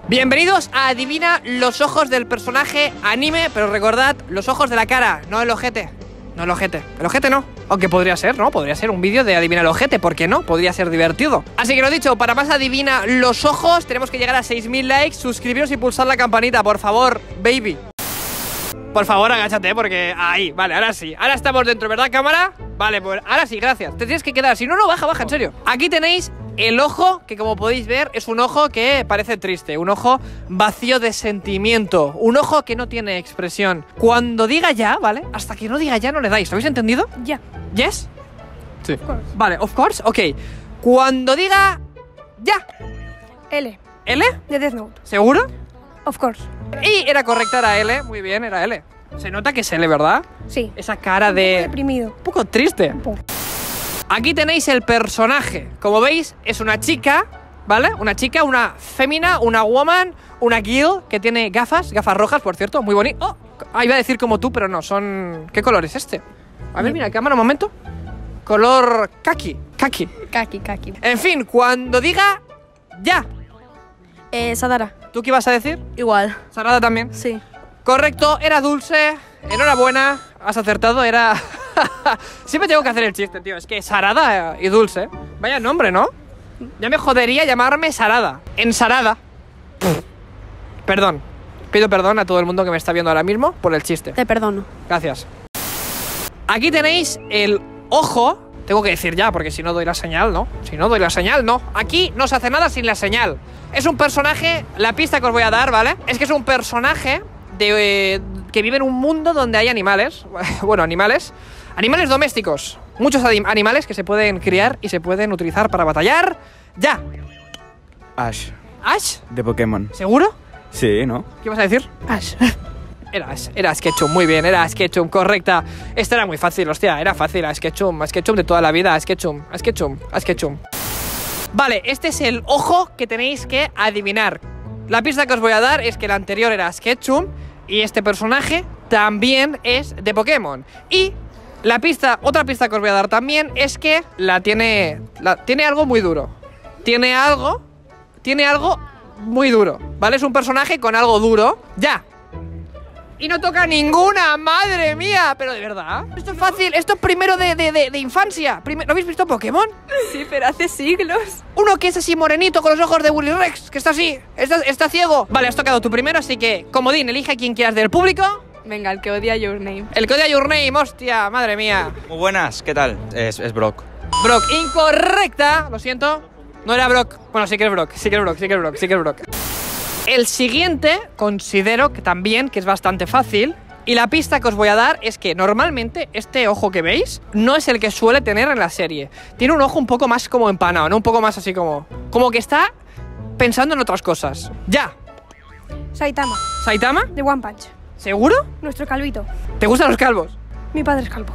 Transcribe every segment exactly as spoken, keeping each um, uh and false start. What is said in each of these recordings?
Bienvenidos a Adivina los ojos del personaje anime, pero recordad, los ojos de la cara, no el ojete. No el ojete, el ojete no. Aunque podría ser, ¿no? Podría ser un vídeo de Adivina el ojete, ¿por qué no? Podría ser divertido. Así que lo dicho, para más Adivina los ojos, tenemos que llegar a seis mil likes, suscribiros y pulsar la campanita, por favor, baby. Por favor, agáchate, porque ahí, vale, ahora sí. Ahora estamos dentro, ¿verdad, cámara? Vale, pues ahora sí, gracias. Te tienes que quedar, si no, no, baja, baja, en serio. Aquí tenéis el ojo, que como podéis ver es un ojo que parece triste, un ojo vacío de sentimiento, un ojo que no tiene expresión. Cuando diga ya, ¿vale? Hasta que no diga ya no le dais, ¿lo habéis entendido? Ya. ¿Yes? Sí. Of course. Vale, of course, ok. Cuando diga ya. L. ¿L? De Death Note. ¿Seguro? Of course. Y era correcta, era L, muy bien, era L. Se nota que es L, ¿verdad? Sí. Esa cara Un de... poco deprimido. Un poco triste. Un poco. Aquí tenéis el personaje. Como veis, es una chica, ¿vale? Una chica, una fémina, una woman, una girl que tiene gafas, gafas rojas, por cierto, muy bonito. Oh, ah, iba a decir como tú, pero no, son... ¿Qué color es este? A ver, mira, cámara, un momento. Color kaki, kaki. Kaki, kaki. En fin, cuando diga ya. Eh, Sadara. ¿Tú qué ibas a decir? Igual. Sarada también. Sí. Correcto, era dulce. Enhorabuena, has acertado, era... Siempre tengo que hacer el chiste, tío. Es que Sarada y dulce. Vaya nombre, ¿no? Ya me jodería llamarme Sarada. Ensarada. Perdón. Pido perdón a todo el mundo que me está viendo ahora mismo por el chiste. Te perdono. Gracias. Aquí tenéis el ojo. Tengo que decir ya, porque si no doy la señal, ¿no? Si no doy la señal, no. Aquí no se hace nada sin la señal. Es un personaje, la pista que os voy a dar, ¿vale? Es que es un personaje de, eh, que vive en un mundo donde hay animales. Bueno, animales. Animales domésticos. Muchos animales que se pueden criar y se pueden utilizar para batallar. ¡Ya! Ash. ¿Ash? De Pokémon. ¿Seguro? Sí, ¿no? ¿Qué vas a decir? Ash. Era Ash, era Ash Ketchum, muy bien, era Ash Ketchum, correcta. Esta era muy fácil, hostia, era fácil, Ash Ketchum, Ash Ketchum de toda la vida, Ash Ketchum, Ash Ketchum, Ash Ketchum. Vale, este es el ojo que tenéis que adivinar. La pista que os voy a dar es que el anterior era Ash Ketchum y este personaje también es de Pokémon. Y la pista, otra pista que os voy a dar también es que la tiene, la, tiene algo muy duro. Tiene algo, tiene algo muy duro, ¿vale? Es un personaje con algo duro, ya. Y no toca ninguna, madre mía. Pero de verdad, esto es fácil, esto es primero de, de, de, de infancia. Primer, ¿no habéis visto Pokémon? Sí, pero hace siglos. Uno que es así morenito con los ojos de Willy Rex, que está así, está, está ciego. Vale, has tocado tú primero, así que, comodín, elige a quien quieras del público. Venga, el que odia Your Name. El que odia Your Name, hostia, madre mía. Muy buenas, ¿qué tal? Es, es Brock. Brock, incorrecta, lo siento. No era Brock, bueno, sí que es Brock, sí que es Brock, sí que es Brock, sí que es Brock. El siguiente considero que también que es bastante fácil. Y la pista que os voy a dar es que normalmente este ojo que veis no es el que suele tener en la serie. Tiene un ojo un poco más como empanado, ¿no? Un poco más así como... Como que está pensando en otras cosas. ¡Ya! Saitama. ¿Saitama? De One Punch. ¿Seguro? Nuestro calvito. ¿Te gustan los calvos? Mi padre es calvo.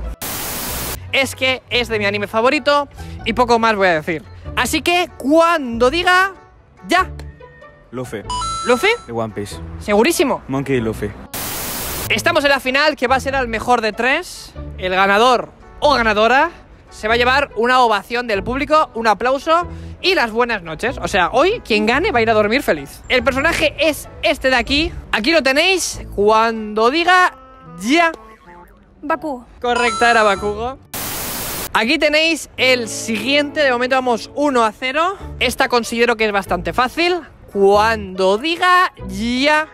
Es que es de mi anime favorito y poco más voy a decir. Así que cuando diga... ¡Ya! Luffy. ¿Luffy? De One Piece. ¿Segurísimo? Monkey y Luffy. Estamos en la final, que va a ser al mejor de tres. El ganador o ganadora se va a llevar una ovación del público, un aplauso y las buenas noches. O sea, hoy quien gane va a ir a dormir feliz. El personaje es este de aquí. Aquí lo tenéis. Cuando diga ya. Bakugo. Correcta, era Bakugo. Aquí tenéis el siguiente. De momento vamos uno a cero. Esta considero que es bastante fácil. Cuando diga ya.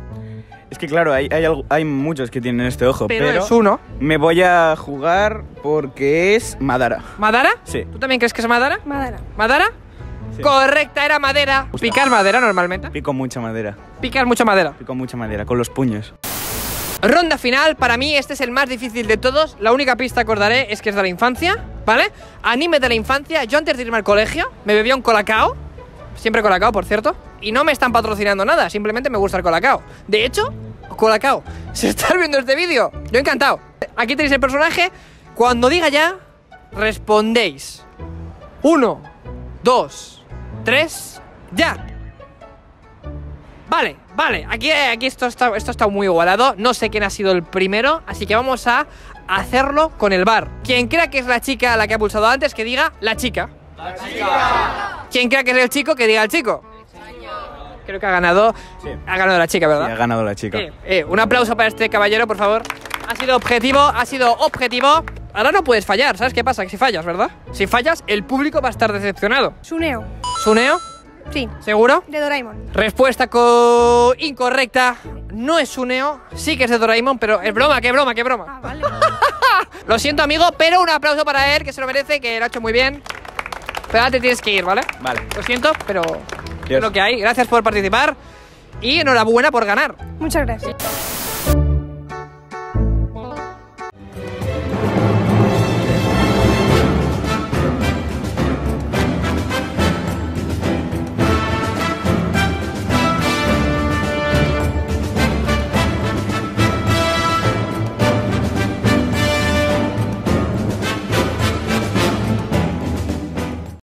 Es que claro, hay, hay, algo- hay muchos que tienen este ojo, Pero, pero, es uno. me voy a jugar porque es Madara. ¿Madara? Sí. ¿Tú también crees que es Madara? Madara. ¿Madara? Sí. Correcta, era madera. Gusta. ¿Picar madera normalmente? Pico mucha madera. Picar mucha madera. Pico mucha madera, con los puños. Ronda final, para mí este es el más difícil de todos. La única pista que os daré es que es de la infancia, ¿vale? Anime de la infancia. Yo antes de irme al colegio me bebía un colacao. Siempre colacao, por cierto. Y no me están patrocinando nada, simplemente me gusta el colacao. De hecho, colacao, si estás viendo este vídeo, yo encantado. Aquí tenéis el personaje. Cuando diga ya, respondéis. Uno, dos, tres, ya. Vale, vale, aquí, aquí esto, está, esto está muy igualado. No sé quién ha sido el primero, así que vamos a hacerlo con el bar. Quien crea que es la chica la que ha pulsado antes, que diga la chica. La chica. Quien crea que es el chico, que diga el chico. Que Creo que ha ganado, Sí. ha ganado la chica, ¿verdad? Sí, ha ganado la chica. Eh, eh, un aplauso para este caballero, por favor. Ha sido objetivo, ha sido objetivo. Ahora no puedes fallar, ¿sabes qué pasa? Que si fallas, ¿verdad? Si fallas, el público va a estar decepcionado. Suneo. ¿Suneo? Sí. ¿Seguro? De Doraemon. Respuesta co incorrecta. No es Suneo, sí que es de Doraemon, pero es broma, qué broma, qué broma. Ah, vale. Lo siento, amigo, pero un aplauso para él, que se lo merece, que lo ha hecho muy bien. Pero ahora te tienes que ir, ¿vale? Vale. Lo siento, pero Dios. es lo que hay. Gracias por participar y enhorabuena por ganar. Muchas gracias.